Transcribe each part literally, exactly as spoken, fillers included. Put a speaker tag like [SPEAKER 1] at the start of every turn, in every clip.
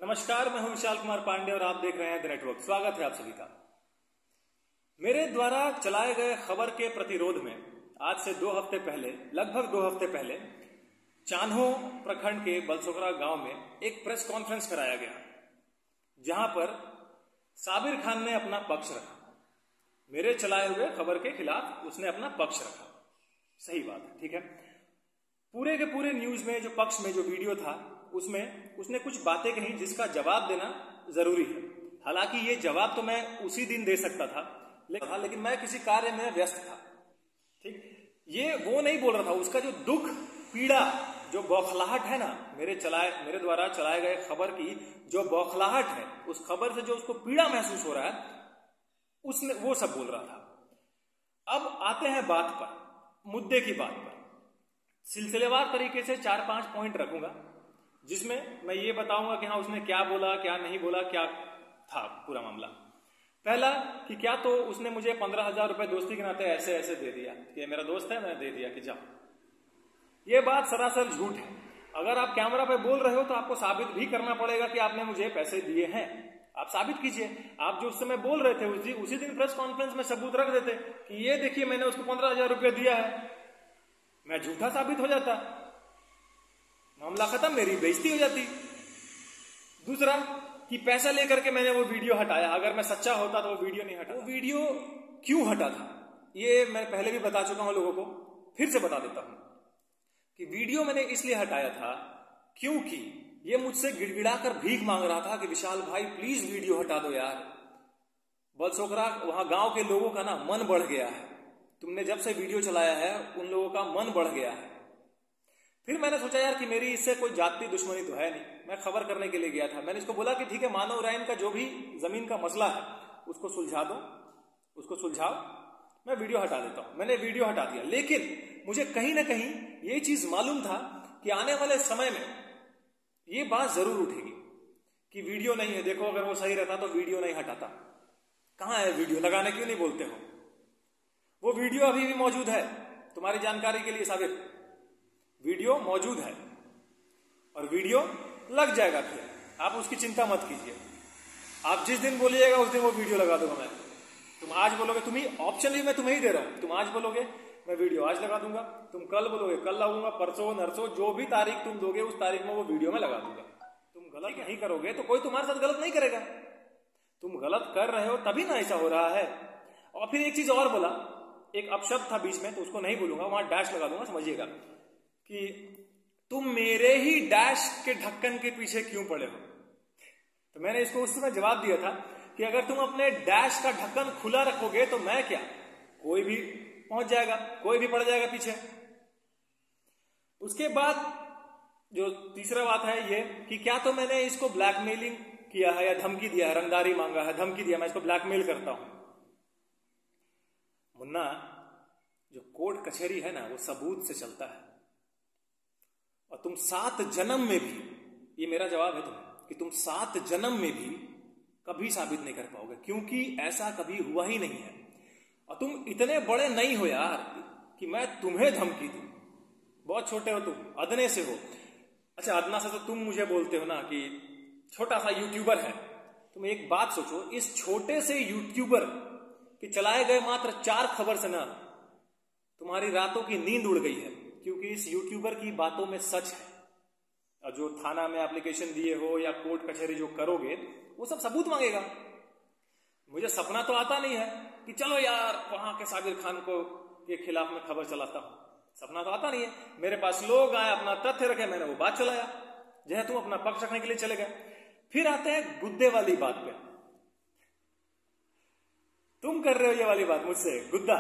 [SPEAKER 1] नमस्कार, मैं हूं विशाल कुमार पांडे और आप देख रहे हैं द नेटवर्क। स्वागत है आप सभी का। मेरे द्वारा चलाए गए खबर के प्रतिरोध में आज से दो हफ्ते पहले, लगभग दो हफ्ते पहले, चान्हो प्रखंड के बलसोकरा गांव में एक प्रेस कॉन्फ्रेंस कराया गया, जहां पर साबिर खान ने अपना पक्ष रखा। मेरे चलाए हुए खबर के खिलाफ उसने अपना पक्ष रखा। सही बात है, ठीक है। पूरे के पूरे न्यूज में जो पक्ष में जो वीडियो था उसमें उसने कुछ बातें कही जिसका जवाब देना जरूरी है। हालांकि ये जवाब तो मैं उसी दिन दे सकता था, लेकिन मैं किसी कार्य में व्यस्त था। ठीक, ये वो नहीं बोल रहा था। उसका जो दुख, पीड़ा, जो बौखलाहट है ना, मेरे चलाए मेरे द्वारा चलाए गए खबर की जो बौखलाहट है, उस खबर से जो उसको पीड़ा महसूस हो रहा है, उसने वो सब बोल रहा था। अब आते हैं बात पर, मुद्दे की बात पर। सिलसिलेवार तरीके से चार पांच पॉइंट रखूंगा, जिसमें मैं ये बताऊंगा कि हाँ उसने क्या बोला, क्या नहीं बोला, क्या था पूरा मामला। पहला कि क्या तो उसने मुझे पंद्रह हजार रुपए दोस्ती के नाते ऐसे ऐसे दे दिया कि मेरा दोस्त है, मैंने दे दिया कि जाओ। ये बात सरासर झूठ है। अगर आप कैमरा पे बोल रहे हो तो आपको साबित भी करना पड़ेगा कि आपने मुझे पैसे दिए हैं। आप साबित कीजिए। आप जो उस समय बोल रहे थे उस दिन, उसी दिन प्रेस कॉन्फ्रेंस में सबूत रख देते कि ये देखिए मैंने उसको पंद्रह हजार रुपये दिया है, मैं झूठा साबित हो जाता, मामला खत्म, मेरी बेइज्जती हो जाती। दूसरा कि पैसा लेकर के मैंने वो वीडियो हटाया। अगर मैं सच्चा होता तो वो वीडियो नहीं हटा। वो वीडियो क्यों हटा था ये मैं पहले भी बता चुका हूं लोगों को, फिर से बता देता हूं कि वीडियो मैंने इसलिए हटाया था क्योंकि ये मुझसे गिड़गिड़ाकर भीख मांग रहा था कि विशाल भाई प्लीज वीडियो हटा दो यार। बलसोकरा वहां गांव के लोगों का ना मन बढ़ गया है, तुमने जब से वीडियो चलाया है उन लोगों का मन बढ़ गया है। फिर मैंने सोचा यार कि मेरी इससे कोई जाति दुश्मनी तो है नहीं, मैं खबर करने के लिए गया था। मैंने इसको बोला कि ठीक है, मानव रायन का जो भी जमीन का मसला है उसको सुलझा दो, उसको सुलझाओ, मैं वीडियो हटा देता हूं। मैंने वीडियो हटा दिया, लेकिन मुझे कहीं ना कहीं ये चीज मालूम था कि आने वाले समय में ये बात जरूर उठेगी कि वीडियो नहीं है। देखो, अगर वो सही रहता तो वीडियो नहीं हटाता। कहां है वीडियो? लगाने क्यों नहीं बोलते हो? वो वीडियो अभी भी मौजूद है, तुम्हारी जानकारी के लिए साबित वीडियो मौजूद है और वीडियो लग जाएगा। फिर आप उसकी चिंता मत कीजिए। आप जिस दिन बोलिएगा उस दिन वो वीडियो लगा दूंगा मैं। तुम आज बोलोगे, तुम ही ऑप्शन भी मैं तुम्हें ही दे रहा हूं। तुम आज बोलोगे मैं वीडियो आज लगा दूंगा, तुम कल बोलोगे कल लगाऊंगा, परसों नरसों जो भी तारीख तुम दोगे उस तारीख में वो वीडियो में लगा दूंगा। तुम गलत नहीं करोगे तो कोई तुम्हारे साथ गलत नहीं करेगा। तुम गलत कर रहे हो तभी ना ऐसा हो रहा है। और फिर एक चीज और बोला, एक अपशब्द था बीच में, तो उसको नहीं बोलूंगा, वहां डैश लगा दूंगा, समझिएगा कि तुम मेरे ही डैश के ढक्कन के पीछे क्यों पड़े हो। तो मैंने इसको उस समय जवाब दिया था कि अगर तुम अपने डैश का ढक्कन खुला रखोगे तो मैं क्या, कोई भी पहुंच जाएगा, कोई भी पड़ जाएगा पीछे। उसके बाद जो तीसरा बात है ये कि क्या तो मैंने इसको ब्लैकमेलिंग किया है या धमकी दिया है, रंगदारी मांगा है, धमकी दिया, मैं इसको ब्लैकमेल करता हूं। मुन्ना, जो कोर्ट कचहरी है ना वो सबूत से चलता है, और तुम सात जन्म में भी, ये मेरा जवाब है तुम्हें, कि तुम सात जन्म में भी कभी साबित नहीं कर पाओगे, क्योंकि ऐसा कभी हुआ ही नहीं है। और तुम इतने बड़े नहीं हो यार कि मैं तुम्हें धमकी दूं। बहुत छोटे हो तुम, अदने से हो। अच्छा, अदना से तो तुम मुझे बोलते हो ना कि छोटा सा यूट्यूबर है। तुम एक बात सोचो, इस छोटे से यूट्यूबर के चलाए गए मात्र चार खबर से ना तुम्हारी रातों की नींद उड़ गई है, क्योंकि इस यूट्यूबर की बातों में सच है। और जो थाना में एप्लीकेशन दिए हो या कोर्ट कचहरी जो करोगे वो सब सबूत मांगेगा। मुझे सपना तो आता नहीं है कि चलो यार वहां के साबिर खान को के खिलाफ में खबर चलाता हूं, सपना तो आता नहीं है। मेरे पास लोग आए, अपना तथ्य रखे, मैंने वो बात चलाया, जैसे तुम अपना पक्ष रखने के लिए चले गए। फिर आते हैं गुद्दे वाली बात पे। तुम कर रहे हो ये वाली बात मुझसे, गुद्दा।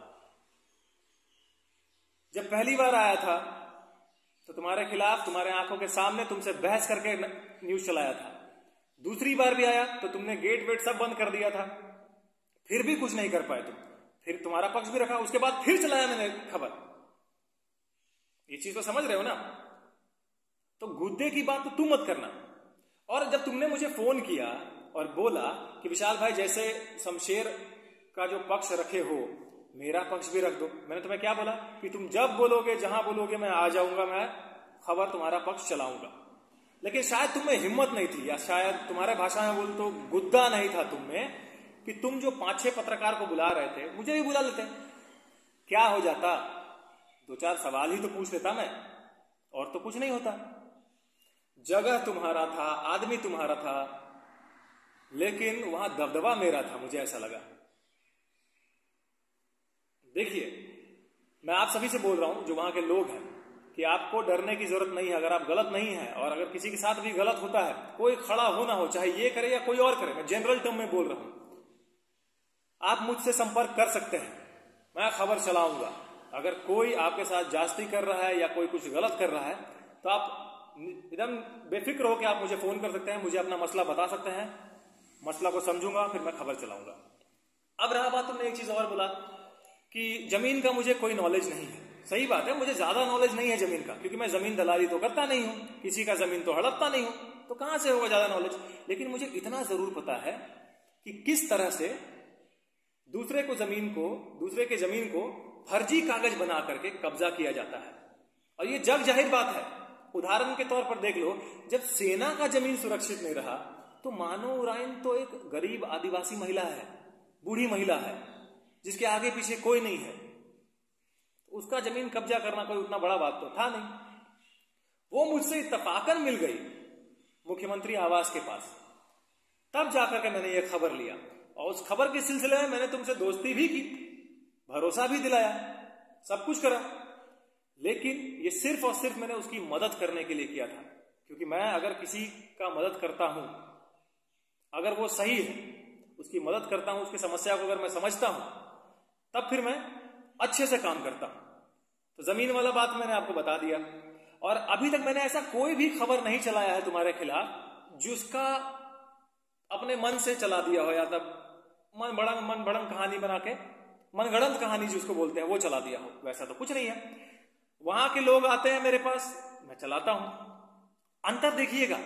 [SPEAKER 1] जब पहली बार आया था तो तुम्हारे खिलाफ, तुम्हारे आंखों के सामने तुमसे बहस करके न्यूज चलाया था। दूसरी बार भी आया तो तुमने गेट वेट सब बंद कर दिया था, फिर भी कुछ नहीं कर पाए तुम। फिर तुम्हारा पक्ष भी रखा, उसके बाद फिर चलाया मैंने खबर। ये चीज तो समझ रहे हो ना? तो गुद्दे की बात तो तुम मत करना। और जब तुमने मुझे फोन किया और बोला कि विशाल भाई जैसे शमशेर का जो पक्ष रखे हो मेरा पक्ष भी रख दो, मैंने तुम्हें क्या बोला कि तुम जब बोलोगे, जहां बोलोगे, मैं आ जाऊंगा, मैं खबर तुम्हारा पक्ष चलाऊंगा। लेकिन शायद तुम में हिम्मत नहीं थी, या शायद तुम्हारे भाषा में बोल तो गुद्दा नहीं था तुम में, कि तुम जो पांच छह पत्रकार को बुला रहे थे मुझे भी बुला लेते। क्या हो जाता, दो चार सवाल ही तो पूछ लेता मैं, और तो कुछ नहीं होता। जगह तुम्हारा था, आदमी तुम्हारा था, लेकिन वहां दबदबा मेरा था, मुझे ऐसा लगा। देखिए, मैं आप सभी से बोल रहा हूं जो वहां के लोग हैं, कि आपको डरने की जरूरत नहीं है अगर आप गलत नहीं है, और अगर किसी के साथ भी गलत होता है, कोई खड़ा हो ना हो, चाहे ये करे या कोई और करे, मैं जनरल टर्म में बोल रहा हूं, आप मुझसे संपर्क कर सकते हैं, मैं खबर चलाऊंगा। अगर कोई आपके साथ जास्ती कर रहा है या कोई कुछ गलत कर रहा है, तो आप एकदम बेफिक्र हो कि आप मुझे फोन कर सकते हैं, मुझे अपना मसला बता सकते हैं, मसला को समझूंगा, फिर मैं खबर चलाऊंगा। अब रहा बात, तुमने एक चीज और बोला कि जमीन का मुझे कोई नॉलेज नहीं है। सही बात है, मुझे ज्यादा नॉलेज नहीं है जमीन का, क्योंकि मैं जमीन दलाली तो करता नहीं हूं, किसी का जमीन तो हड़पता नहीं हूं, तो कहां से होगा ज्यादा नॉलेज। लेकिन मुझे इतना जरूर पता है कि किस तरह से दूसरे को जमीन को दूसरे के जमीन को फर्जी कागज बना करके कब्जा किया जाता है। और ये जग जाहिर बात है। उदाहरण के तौर पर देख लो, जब सेना का जमीन सुरक्षित नहीं रहा, तो मानो उरायन तो एक गरीब आदिवासी महिला है, बूढ़ी महिला है, जिसके आगे पीछे कोई नहीं है, उसका जमीन कब्जा करना कोई उतना बड़ा बात तो था नहीं। वो मुझसे इत्तफाकन मिल गई मुख्यमंत्री आवास के पास, तब जाकर के मैंने ये खबर लिया, और उस खबर के सिलसिले में मैंने तुमसे दोस्ती भी की, भरोसा भी दिलाया, सब कुछ करा। लेकिन ये सिर्फ और सिर्फ मैंने उसकी मदद करने के लिए किया था, क्योंकि मैं अगर किसी का मदद करता हूं, अगर वो सही है, उसकी मदद करता हूं, उसकी समस्या को अगर मैं समझता हूं, तब फिर मैं अच्छे से काम करता हूं। तो जमीन वाला बात मैंने आपको बता दिया, और अभी तक मैंने ऐसा कोई भी खबर नहीं चलाया है तुम्हारे खिलाफ जिसका अपने मन से चला दिया हो, या तब मन बड़ंग मन बड़ंग कहानी बना के, मनगढ़ंत कहानी जिसको बोलते हैं, वो चला दिया हो। वैसा तो कुछ नहीं है। वहां के लोग आते हैं मेरे पास, मैं चलाता हूं। अंतर देखिएगा,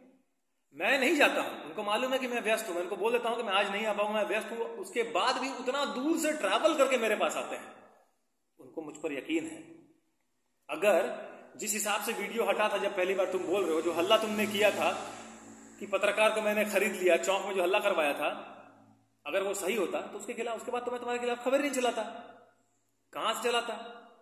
[SPEAKER 1] मैं नहीं जाता हूं, उनको मालूम है कि मैं व्यस्त हूं, मैं उनको बोल देता हूं कि मैं आज नहीं आ पाऊंगा, मैं व्यस्त हूं, उसके बाद भी उतना दूर से ट्रैवल करके मेरे पास आते हैं। उनको मुझ पर यकीन है। अगर जिस हिसाब से वीडियो हटा था, जब पहली बार तुम बोल रहे हो, जो हल्ला तुमने किया था कि पत्रकार को मैंने खरीद लिया, चौक में जो हल्ला करवाया था, अगर वो सही होता तो उसके खिलाफ, उसके बाद तो मैं तुम्हारे खिलाफ खबर नहीं चलाता। कहां से चलाता,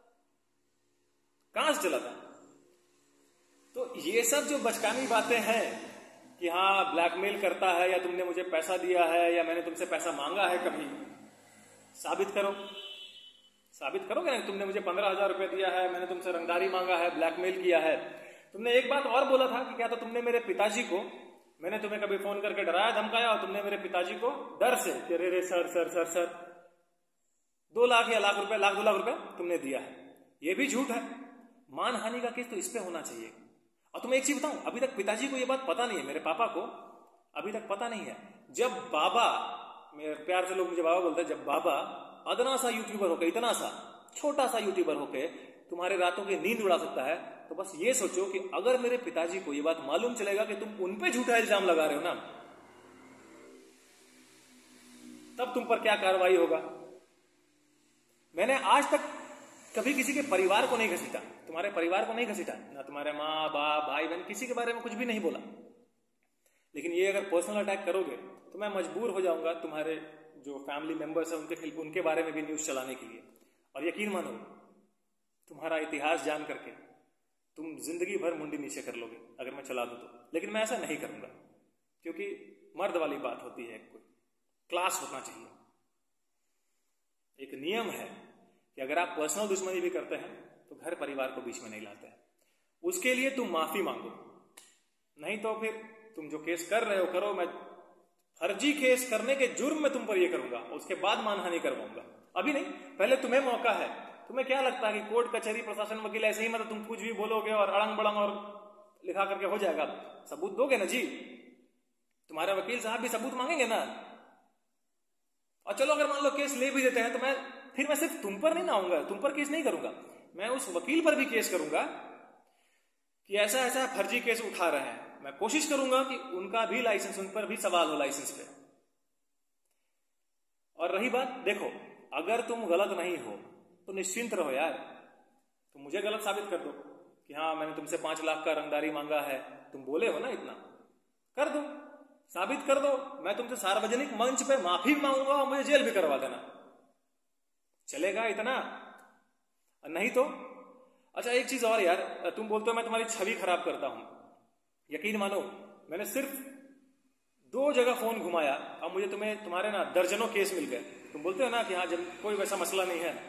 [SPEAKER 1] कहां से चलाता? तो ये सब जो बचकानी बातें हैं कि हाँ ब्लैकमेल करता है, या तुमने मुझे पैसा दिया है, या मैंने तुमसे पैसा मांगा है, कभी साबित करो, साबित करो कि नहीं तुमने मुझे पंद्रह हजार रुपए दिया है, मैंने तुमसे रंगदारी मांगा है, ब्लैकमेल किया है। तुमने एक बात और बोला था कि क्या तो तुमने मेरे पिताजी को, मैंने तुम्हें कभी फोन करके डराया धमकाया, और तुमने मेरे पिताजी को डर से कि रे रे सर सर सर सर दो लाख या लाख रुपए, लाख दो लाख रुपए तुमने दिया है। ये भी झूठ है। मानहानि का केस तो इस पे होना चाहिए। और तुम्हें एक चीज बताऊं, अभी तक पिताजी को ये बात पता नहीं है, मेरे पापा को अभी तक पता नहीं है। जब बाबा, मेरे प्यार से लोग मुझे बाबा बोलते हैं, जब बाबा अदना सा यूट्यूबर होके, इतना सा छोटा सा यूट्यूबर होके तुम्हारे रातों की नींद उड़ा सकता है, तो बस ये सोचो कि अगर मेरे पिताजी को ये बात मालूम चलेगा कि तुम उन पे झूठा इल्जाम लगा रहे हो ना, तब तुम पर क्या कार्रवाई होगा। मैंने आज तक कभी किसी के परिवार को नहीं घसीटा, तुम्हारे परिवार को नहीं घसीटा, ना तुम्हारे माँ बाप भाई बहन, किसी के बारे में कुछ भी नहीं बोला। लेकिन ये अगर पर्सनल अटैक करोगे तो मैं मजबूर हो जाऊंगा तुम्हारे जो फैमिली मेंबर्स हैं उनके उनके बारे में भी न्यूज चलाने के लिए। और यकीन मानो, तुम्हारा इतिहास जान करके तुम जिंदगी भर मुंडी नीचे कर लोगे अगर मैं चला दूं तो। लेकिन मैं ऐसा नहीं करूंगा, क्योंकि मर्द वाली बात होती है, कोई क्लास होना चाहिए। एक नियम है कि अगर आप पर्सनल दुश्मनी भी करते हैं तो घर परिवार को बीच में नहीं लाते हैं। उसके लिए तुम माफी मांगो, नहीं तो फिर तुम जो केस कर रहे हो करो, मैं फर्जी केस करने के जुर्म में तुम पर ये करूंगा, उसके बाद मानहानि करवाऊंगा। अभी नहीं, पहले तुम्हें मौका है। तुम्हें क्या लगता है कि कोर्ट कचहरी प्रशासन वकील ऐसे ही मतलब तुम कुछ भी बोलोगे और अड़ंग बड़ंग और लिखा करके हो जाएगा? सबूत दोगे ना जी, तुम्हारे वकील साहब भी सबूत मांगेंगे ना। और चलो अगर मान लो केस ले भी देते हैं तो मैं फिर मैं सिर्फ तुम पर नहीं ना आऊंगा, तुम पर केस नहीं करूंगा, मैं उस वकील पर भी केस करूंगा कि ऐसा ऐसा फर्जी केस उठा रहे हैं। मैं कोशिश करूंगा कि उनका भी लाइसेंस, उन पर भी सवाल हो लाइसेंस पे। और रही बात, देखो अगर तुम गलत नहीं हो तो निश्चिंत रहो यार, तुम मुझे गलत साबित कर दो कि हाँ मैंने तुमसे पांच लाख का रंगदारी मांगा है, तुम बोले हो ना इतना, कर दो, साबित कर दो। मैं तुमसे सार्वजनिक मंच पे माफी मांगूंगा और मुझे जेल भी करवा देना, चलेगा इतना? नहीं तो अच्छा एक चीज और यार, तुम बोलते हो मैं तुम्हारी छवि खराब करता हूं। यकीन मानो मैंने सिर्फ दो जगह फोन घुमाया और मुझे तुम्हें तुम्हारे ना दर्जनों केस मिल गए। तुम बोलते हो ना कि हाँ जब कोई वैसा मसला नहीं है,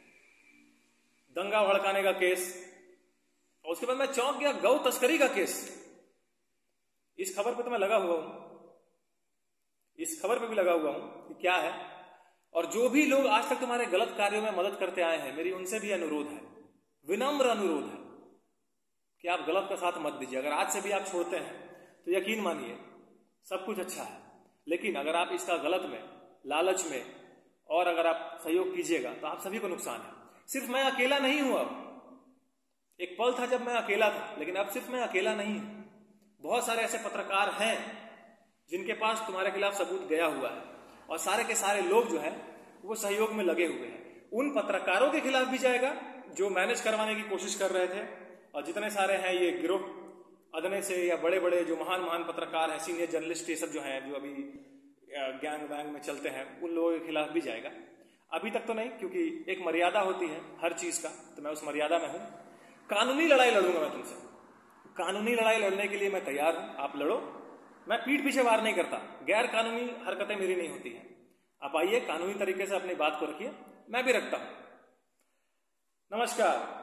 [SPEAKER 1] दंगा भड़काने का केस, और उसके बाद मैं चौंक गया, गौ तस्करी का केस। इस खबर पे तो मैं लगा हुआ हूं, इस खबर पे भी लगा हुआ हूं कि क्या है। और जो भी लोग आज तक तुम्हारे गलत कार्यों में मदद करते आए हैं, मेरी उनसे भी अनुरोध है, विनम्र अनुरोध है कि आप गलत का साथ मत दीजिए। अगर आज से भी आप छोड़ते हैं तो यकीन मानिए सब कुछ अच्छा है, लेकिन अगर आप इसका गलत में, लालच में और अगर आप सहयोग कीजिएगा तो आप सभी को नुकसान है। सिर्फ मैं अकेला नहीं हूं। अब एक पल था जब मैं अकेला था, लेकिन अब सिर्फ मैं अकेला नहीं हूं। बहुत सारे ऐसे पत्रकार हैं जिनके पास तुम्हारे खिलाफ सबूत गया हुआ है, और सारे के सारे लोग जो है वो सहयोग में लगे हुए हैं। उन पत्रकारों के खिलाफ भी जाएगा जो मैनेज करवाने की कोशिश कर रहे थे, और जितने सारे हैं ये गिरोह अदने से या बड़े बड़े जो महान महान पत्रकार हैं, सीनियर जर्नलिस्ट, ये सब जो हैं जो अभी गैंग वैंग में चलते हैं, उन लोगों के खिलाफ भी जाएगा। अभी तक तो नहीं, क्योंकि एक मर्यादा होती है हर चीज का, तो मैं उस मर्यादा में हूं। कानूनी लड़ाई लड़ूंगा मैं तुमसे, कानूनी लड़ाई लड़ने के लिए मैं तैयार हूं। आप लड़ो, मैं पीठ पीछे वार नहीं करता, गैर कानूनी हरकतें मेरी नहीं होती हैं। आप आइए, कानूनी तरीके से अपनी बात को रखिए, मैं भी रखता हूं। नमस्कार।